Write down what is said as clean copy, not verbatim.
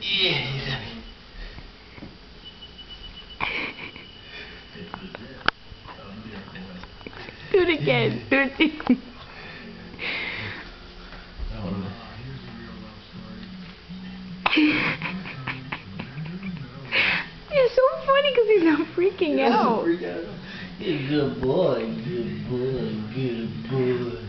Yeah, do it again. Do it again. It's so funny because he's not freaking out. He's a good boy, good boy, good boy.